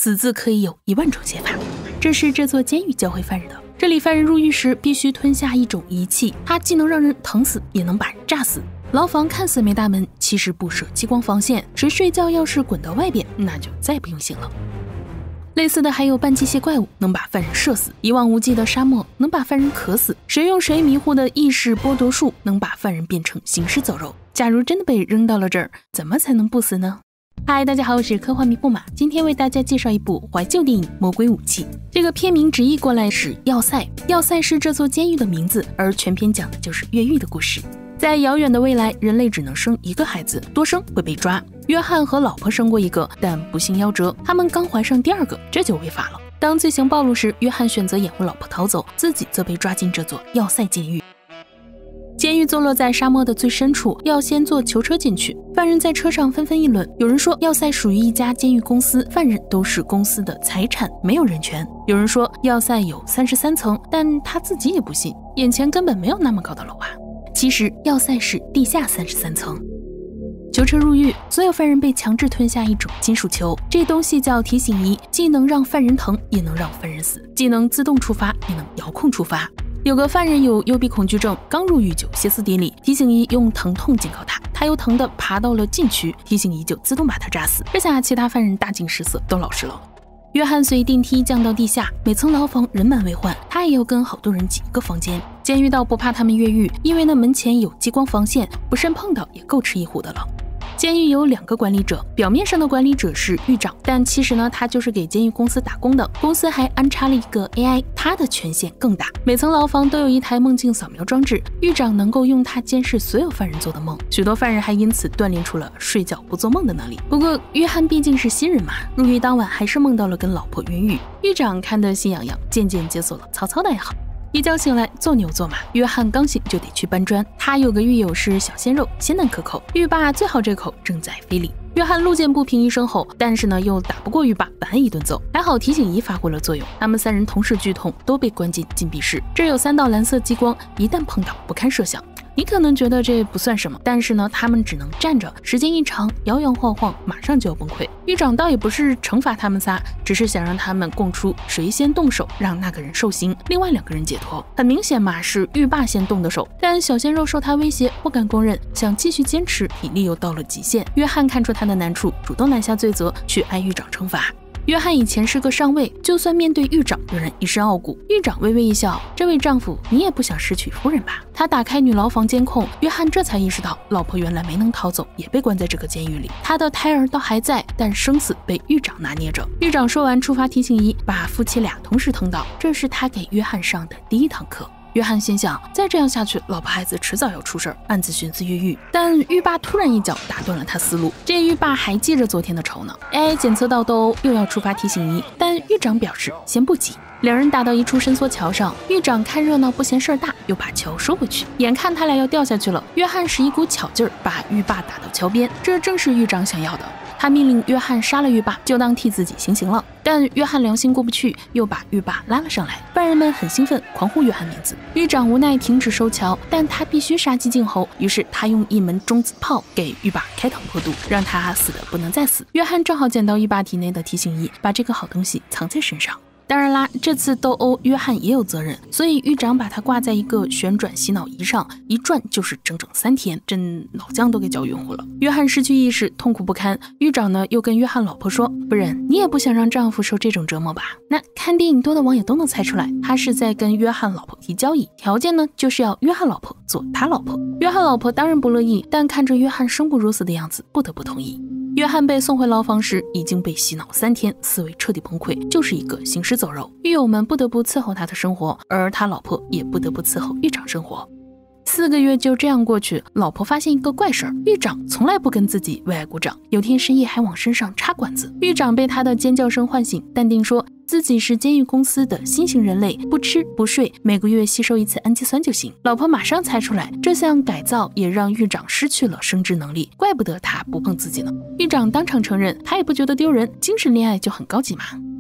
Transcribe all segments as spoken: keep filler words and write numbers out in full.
死字可以有一万种写法。这是这座监狱教会犯人的。这里犯人入狱时必须吞下一种仪器，它既能让人疼死，也能把人炸死。牢房看似没大门，其实不设激光防线，谁睡觉要是滚到外边，那就再不用醒了。类似的还有半机械怪物能把犯人射死，一望无际的沙漠能把犯人渴死，谁用谁迷糊的意识剥夺术能把犯人变成行尸走肉。假如真的被扔到了这儿，怎么才能不死呢？嗨，大家好，我是科幻迷布马，今天为大家介绍一部怀旧电影《魔鬼武器》。这个片名直译过来是要塞，要塞是这座监狱的名字，而全片讲的就是越狱的故事。在遥远的未来，人类只能生一个孩子，多生会被抓。约翰和老婆生过一个，但不幸夭折，他们刚怀上第二个，这就违法了。当罪行暴露时，约翰选择掩护老婆逃走，自己则被抓进这座要塞监狱。监狱坐落在沙漠的最深处，要先坐囚车进去。犯人在车上纷纷议论，有人说要塞属于一家监狱公司，犯人都是公司的财产，没有人权。有人说要塞有三十三层，但他自己也不信，眼前根本没有那么高的楼啊。其实要塞是地下三十三层。囚车入狱，所有犯人被强制吞下一种金属球，这东西叫提醒仪，既能让犯人疼，也能让犯人死，既能自动触发，也能遥控触发。有个犯人有幽闭恐惧症，刚入狱就歇斯底里，提醒仪用疼痛警告他，他又疼的爬到了禁区，提醒仪就自动把他炸死。这下其他犯人大惊失色，都老实了。约翰随电梯降到地下，每层牢房人满为患，他也要跟好多人挤一个房间。监狱倒不怕他们越狱，因为那门前有激光防线，不慎碰到也够吃一壶的了。监狱有两个管理者，表面上的管理者是狱长，但其实呢，他就是给监狱公司打工的。公司还安插了一个 A I， 他的权限更大。每层牢房都有一台梦境扫描装置，狱长能够用它监视所有犯人做的梦，许多犯人还因此锻炼出了睡觉不做梦的能力。不过约翰毕竟是新人嘛，入狱当晚还是梦到了跟老婆冤狱。狱长看得心痒痒，渐渐解锁了曹操的爱好。一觉醒来，做牛做马，约翰刚醒就得去搬砖。他有个狱友是小鲜肉，鲜嫩可口，狱霸最好这口正在非礼。约翰路见不平一声吼，但是呢又打不过狱霸，反一顿揍。还好提醒仪发挥了作用，他们三人同时剧痛，都被关进禁闭室。这有三道蓝色激光，一旦碰到不堪设想。你可能觉得这不算什么，但是呢他们只能站着，时间一长摇摇晃晃，马上就要崩溃。狱长倒也不是惩罚他们仨，只是想让他们供出谁先动手，让那个人受刑，另外两个人解脱。很明显嘛，是狱霸先动的手，但小鲜肉受他威胁不敢供认，想继续坚持，体力又到了极限。约翰看出他的难处，主动揽下罪责去挨狱长惩罚。约翰以前是个上尉，就算面对狱长仍然一身傲骨。狱长微微一笑，这位丈夫，你也不想失去夫人吧？他打开女牢房监控，约翰这才意识到老婆原来没能逃走，也被关在这个监狱里。他的胎儿倒还在，但生死被狱长拿捏着。狱长说完触发提醒仪，把夫妻俩同时疼倒，这是他给约翰上的第一堂课。约翰心想，再这样下去，老婆孩子迟早要出事儿，暗自寻思越狱。但狱霸突然一脚打断了他思路。这狱霸还记着昨天的仇呢。哎，检测到斗殴，又要触发提醒仪，但狱长表示先不急。两人打到一处伸缩桥上，狱长看热闹不嫌事儿大，又把桥收回去。眼看他俩要掉下去了，约翰使一股巧劲儿把狱霸打到桥边，这正是狱长想要的。他命令约翰杀了狱霸，就当替自己行刑了。但约翰良心过不去，又把狱霸拉了上来。犯人们很兴奋，狂呼约翰名字。狱长无奈停止收桥，但他必须杀鸡儆猴，于是他用一门中子炮给狱霸开膛破肚，让他死得不能再死。约翰正好捡到狱霸体内的提醒仪，把这个好东西藏在身上。当然啦，这次斗殴约翰也有责任，所以狱长把他挂在一个旋转洗脑仪上，一转就是整整三天，真脑浆都给搅晕乎了。约翰失去意识，痛苦不堪。狱长呢又跟约翰老婆说，夫人，你也不想让丈夫受这种折磨吧？那看电影多的网友都能猜出来，他是在跟约翰老婆提交易，条件呢就是要约翰老婆做他老婆。约翰老婆当然不乐意，但看着约翰生不如死的样子，不得不同意。约翰被送回牢房时已经被洗脑三天，思维彻底崩溃，就是一个行尸走肉。狱友们不得不伺候他的生活，而他老婆也不得不伺候狱长生活。四个月就这样过去，老婆发现一个怪事儿，狱长从来不跟自己为爱鼓掌，有天深夜还往身上插管子。狱长被他的尖叫声唤醒，淡定说自己是监狱公司的新型人类，不吃不睡，每个月吸收一次氨基酸就行。老婆马上猜出来，这项改造也让狱长失去了生殖能力，怪不得他不碰自己呢。狱长当场承认，他也不觉得丢人，精神恋爱就很高级嘛。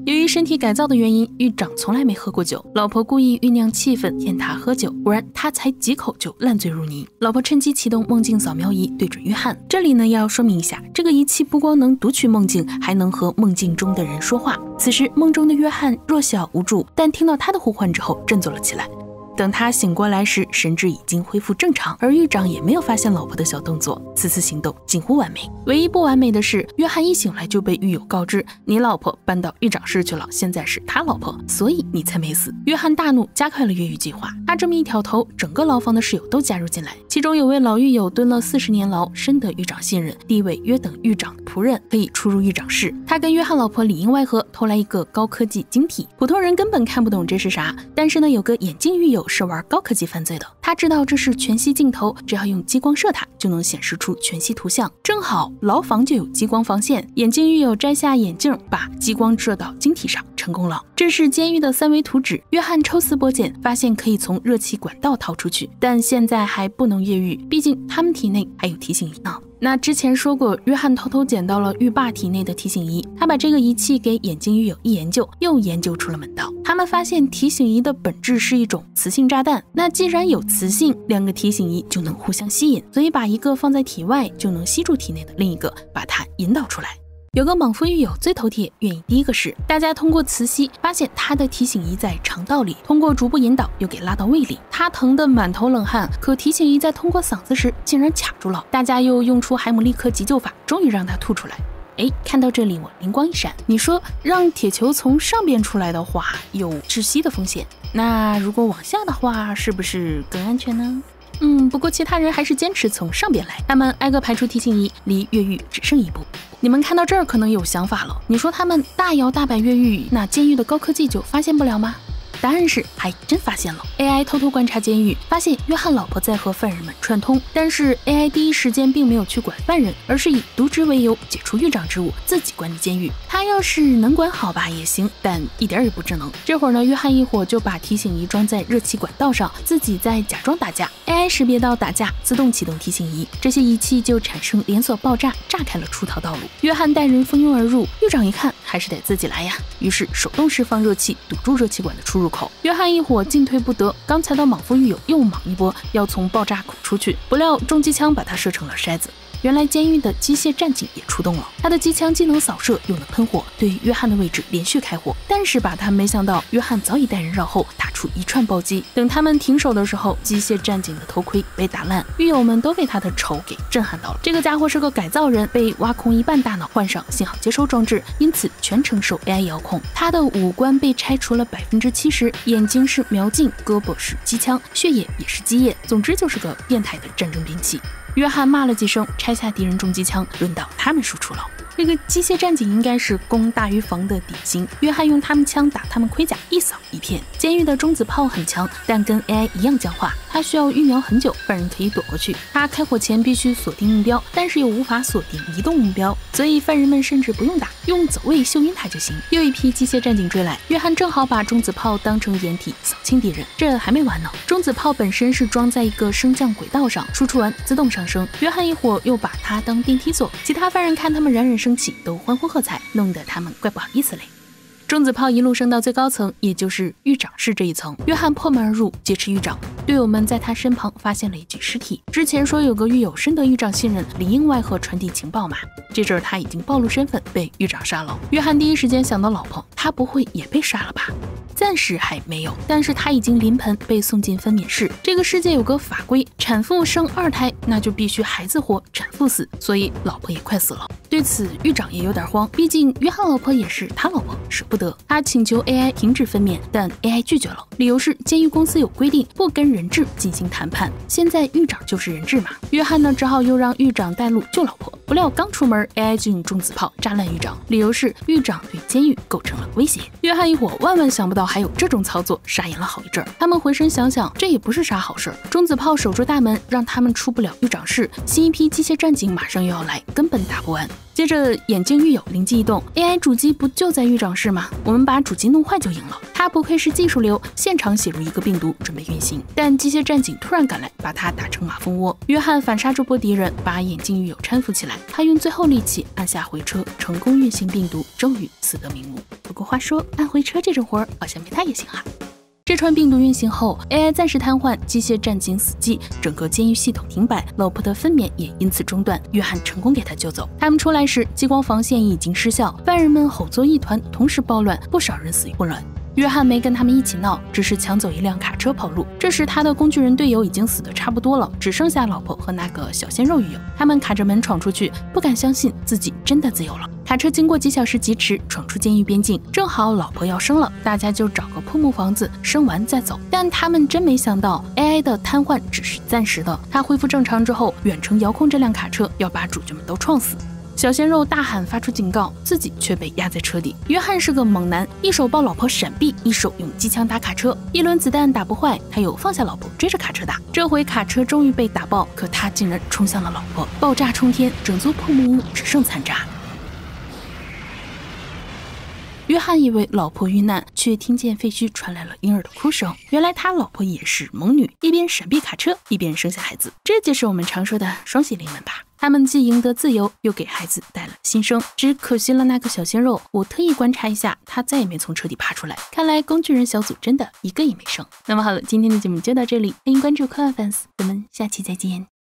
由于身体改造的原因，狱长从来没喝过酒，老婆故意酝酿气氛骗他喝酒，果然他才几口就烂醉如泥。老婆趁机启动梦境扫描仪对准约翰，这里呢要说明一下，这个仪器不光能读取梦境，还能和梦境中的人说话。此时梦中的约翰弱小无助，但听到他的呼唤之后振作了起来。等他醒过来时，神志已经恢复正常，而狱长也没有发现老婆的小动作，此次行动近乎完美。唯一不完美的是，约翰一醒来就被狱友告知，你老婆搬到狱长室去了，现在是他老婆，所以你才没死。约翰大怒，加快了越狱计划。他这么一挑头，整个牢房的室友都加入进来，其中有位老狱友蹲了四十年牢，深得狱长信任，地位约等狱长的仆人，可以出入狱长室。他跟约翰老婆里应外合，偷来一个高科技晶体，普通人根本看不懂这是啥，但是呢，有个眼镜狱友是玩高科技犯罪的，他知道这是全息镜头，只要用激光射它，就能显示出全息图像。正好牢房就有激光防线，眼镜狱友摘下眼镜，把激光射到晶体上，成功了。这是监狱的三维图纸。约翰抽丝剥茧，发现可以从热气管道逃出去，但现在还不能越狱，毕竟他们体内还有提醒仪呢。那之前说过，约翰偷偷捡到了狱霸体内的提醒仪，他把这个仪器给眼镜狱友一研究，又研究出了门道。他们发现提醒仪的本质是一种磁性炸弹，那既然有磁性，两个提醒仪就能互相吸引，所以把一个放在体外，就能吸住体内的另一个，把它引导出来。有个莽夫狱友最头铁，愿意第一个试。大家通过磁吸发现他的提醒仪在肠道里，通过逐步引导又给拉到胃里，他疼得满头冷汗，可提醒仪在通过嗓子时竟然卡住了。大家又用出海姆立克急救法，终于让他吐出来。哎，看到这里我灵光一闪，你说让铁球从上边出来的话有窒息的风险，那如果往下的话是不是更安全呢？嗯，不过其他人还是坚持从上边来，他们挨个排出提醒仪，离越狱只剩一步。你们看到这儿可能有想法了，你说他们大摇大摆越狱，那监狱的高科技就发现不了吗？答案是还真发现了。 A I 偷偷观察监狱，发现约翰老婆在和犯人们串通，但是 A I 第一时间并没有去管犯人，而是以渎职为由解除狱长职务，自己管理监狱。他要是能管好吧也行，但一点也不智能。这会儿呢，约翰一伙就把提醒仪装在热气管道上，自己在假装打架。 A I 识别到打架，自动启动提醒仪，这些仪器就产生连锁爆炸，炸开了出逃道路。约翰带人蜂拥而入，狱长一看还是得自己来呀，于是手动释放热气，堵住热气管的出入口。约翰一伙进退不得，刚才的莽夫狱友又莽一波，要从爆炸口出去，不料重机枪把他射成了筛子。原来监狱的机械战警也出动了，他的机枪既能扫射又能喷火，对约翰的位置连续开火。但是吧，他没想到约翰早已带人绕后，打出一串暴击。等他们停手的时候，机械战警的头盔被打烂，狱友们都被他的丑给震撼到了。这个家伙是个改造人，被挖空一半大脑，换上信号接收装置，因此全程受 A I 遥控。他的五官被拆除了百分之七十，眼睛是瞄镜，胳膊是机枪，血液也是鸡液，总之就是个变态的战争兵器。约翰骂了几声，拆下敌人重机枪，轮到他们输出了。这个机械战警应该是攻大于防的典型，约翰用他们枪打他们盔甲，一扫一片。监狱的中子炮很强，但跟 A I 一样僵化，它需要预瞄很久，犯人可以躲过去。他开火前必须锁定目标，但是又无法锁定移动目标，所以犯人们甚至不用打，用走位嗅晕它就行。又一批机械战警追来，约翰正好把中子炮当成掩体扫清敌人。这还没完呢，中子炮本身是装在一个升降轨道上，输出完自动上升。约翰一伙又把它当电梯坐，其他犯人看他们冉冉升起，都欢呼喝彩，弄得他们怪不好意思嘞。中子炮一路升到最高层，也就是狱长室这一层。约翰破门而入，劫持狱长。队友们在他身旁发现了一具尸体。之前说有个狱友深得狱长信任，里应外合传递情报嘛。这阵儿他已经暴露身份，被狱长杀了。约翰第一时间想到老婆，他不会也被杀了吧？暂时还没有，但是他已经临盆被送进分娩室。这个世界有个法规，产妇生二胎，那就必须孩子活，产妇死，所以老婆也快死了。对此，狱长也有点慌，毕竟约翰老婆也是他老婆，舍不得。他请求 A I 停止分娩，但 A I 拒绝了，理由是监狱公司有规定，不跟人质进行谈判。现在狱长就是人质嘛。约翰呢，只好又让狱长带路救老婆。不料刚出门 ，A I 就用中子炮炸烂狱长，理由是狱长对监狱构成了威胁。约翰一伙万万想不到还有这种操作，傻眼了好一阵儿。他们回身想想，这也不是啥好事儿。中子炮守住大门，让他们出不了狱长室，新一批机械战警马上又要来，根本打不完。接着眼镜狱友灵机一动 ，A I 主机不就在狱长室吗？我们把主机弄坏就赢了。他不愧是技术流，现场写入一个病毒准备运行，但机械战警突然赶来，把他打成马蜂窝。约翰反杀这波敌人，把眼镜狱友搀扶起来，他用最后力气按下回车，成功运行病毒，终于死得瞑目。不过过话说，按回车这种活儿好像没他也行哈。这串病毒运行后 ，A I 暂时瘫痪，机械战警死机，整个监狱系统停摆，老婆的分娩也因此中断。约翰成功给他救走。他们出来时，激光防线已经失效，犯人们吼作一团，同时暴乱，不少人死于混乱。约翰没跟他们一起闹，只是抢走一辆卡车跑路。这时他的工具人队友已经死得差不多了，只剩下老婆和那个小鲜肉狱友。他们卡着门闯出去，不敢相信自己真的自由了。卡车经过几小时疾驰，闯出监狱边境，正好老婆要生了，大家就找个破木房子生完再走。但他们真没想到 A I 的瘫痪只是暂时的，它恢复正常之后，远程遥控这辆卡车要把主角们都撞死。小鲜肉大喊发出警告，自己却被压在车底。约翰是个猛男，一手抱老婆闪避，一手用机枪打卡车，一轮子弹打不坏，他又放下老婆追着卡车打。这回卡车终于被打爆，可他竟然冲向了老婆，爆炸冲天，整座破木屋只剩残渣。约翰以为老婆遇难，却听见废墟传来了婴儿的哭声。原来他老婆也是猛女，一边闪避卡车，一边生下孩子。这就是我们常说的双喜临门吧。他们既赢得自由，又给孩子带了新生。只可惜了那个小鲜肉，我特意观察一下，他再也没从车底爬出来。看来工具人小组真的一个也没剩。那么好了，今天的节目就到这里，欢迎关注科幻 fans， 咱们下期再见。